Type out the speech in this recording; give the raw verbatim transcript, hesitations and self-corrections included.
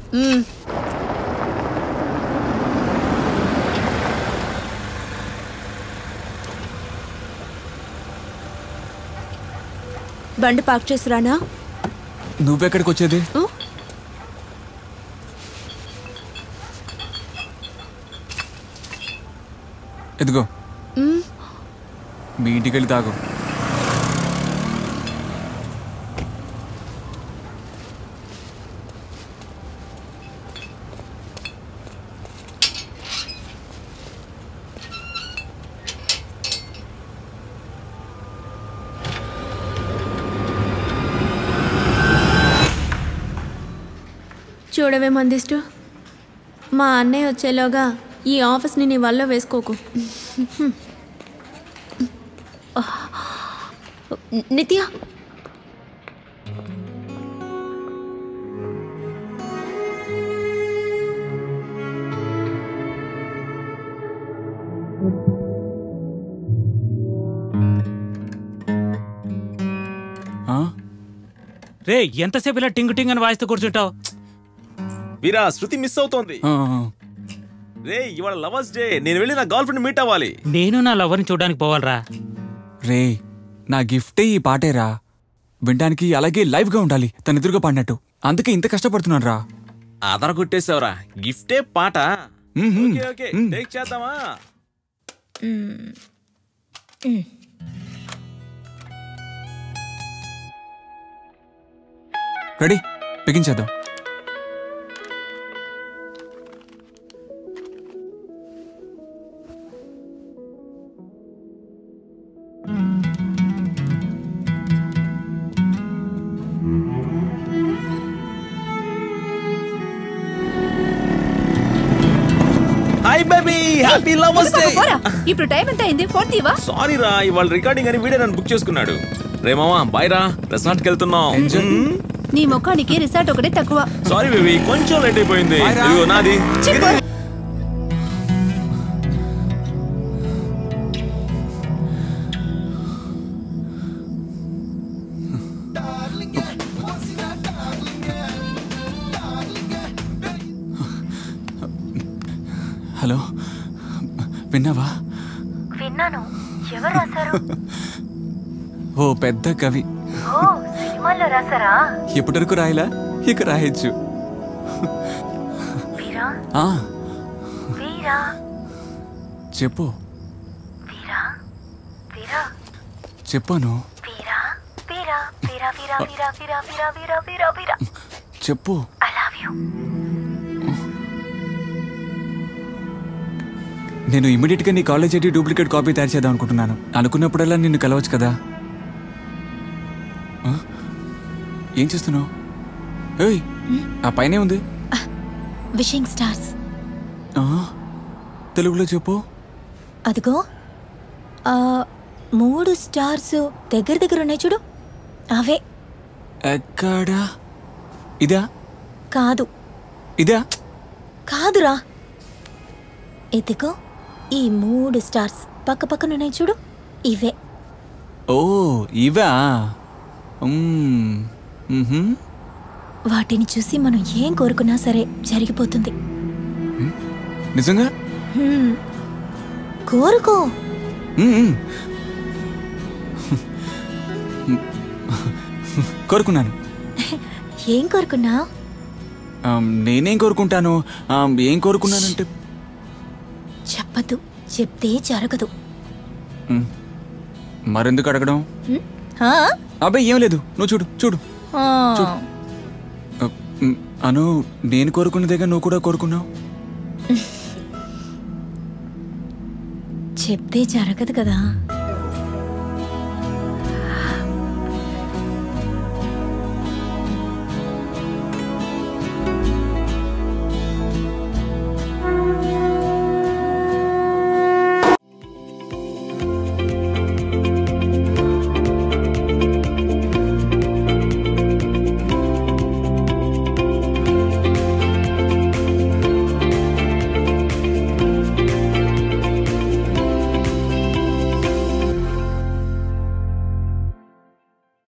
బండి పార్క్ చేసిరానా? నువ్వెక్కడికి వచ్చేది? ఎదుగో మీ ఇంటికి వెళ్ళి తాగు. చూడవే మందిష్టు, మా అన్నయ్య వచ్చేలోగా ఈ ఆఫీస్ని నీ వల్ల వేసుకోకు. నిత్య, రే ఎంతసేపు ఇలా టింగ్ టింగ్ అని వాయిస్తూ కూర్చుంటావు? వీరా, శృతి మిస్ అవుతోంది. రే ఇవాళ లవర్స్ డే, నేను వెళ్ళి నా గర్ల్ ఫ్రెండ్ మీట్ అవ్వాలి. నేను నా లవర్ని చూడడానికి పోవాలరా. రే నా గిఫ్టే ఈ పాటేరా, వినడానికి అలాగే లైవ్ గా ఉండాలి, తన ఎదురుగా పాడినట్టు. అందుకే ఇంత కష్టపడుతున్నాను రా. ఆధార కొట్టేసావురా, గిఫ్టే పాట. ఓకే టేక్ చేద్దామా? రెడీ, బిగించేద్దాం. Hi baby, happy lovers day. ఇప్పుడు టైం ఎంత అయింది? ఫోర్త్ ఇవా? సారీ రా, ఇవాళ రికార్డింగ్ అని వీడియో నన్ను బుక్ చేసుకున్నాడు. రే మామా బాయ్ రా, రెసార్ట్కి వెళ్తున్నాం. నీ ముఖానికి రిసార్ట్ ఒకటే తక్కువ. సారీ బేబీ, కొంచెం లేట్ అయిపోయింది. ఇదిగో నాది. హలో, విన్నావా? విన్నాను. ఎవరు రాశారు? ఓ పెద్ద కవి. ఓ సినిమాలో రాసారా? ఎప్పటివరకు రాయలా, ఇక రాయొచ్చు. వీరా, ఆ వీరా, చెప్పు. వీరా, వీరా, చెప్పాను. వీరా, వీరా, వీరా, వీరా, వీరా, వీరా, వీరా, వీరా, వీరా, వీరా. చెప్పు. I love you. నేను ఇమీడియట్ గా నీ కాలేజ్ ఐడి డూప్లికేట్ కాపీ తయారు చేద్దాం అనుకుంటున్నాను. అనుకున్నప్పుడల్లా నిన్ను కలవచ్చు కదా. ఏం చేస్తున్నావు? ఏయ్, ఆ పైనే ఉంది. Wishing stars. తెలుగులో చెప్పు. అదిగో ఆ మూడు స్టార్స్ దగ్గర దగ్గర ఉన్నాయి చూడు, అవే. ఎక్కడా? ఇదా? కాదు. ఇదా? కాదురా, ఇదిగో ఈ మూడు స్టార్స్ పక్క పక్కన ఉన్నాయి చూడు, ఇవే. ఓ ఇవా? వాటిని చూసి మనం ఏం కోరుకున్నా సరే జరిగిపోతుంది. నిజంగా? కోరుకో. కోరుకున్నాను. ఏం కోరుకున్నా? నేనేం కోరుకుంటాను? ఏం కోరుకున్నానంటే చెప్పదు, చెప్తే జరగదు. మరెందుకు అడగడం? అబ్బాయి ఏం లేదు, నువ్వు చూడు చూడు. అను, నేను కోరుకున్నదేగా నువ్వు కూడా కోరుకున్నావు. చెప్తే జరగదు కదా.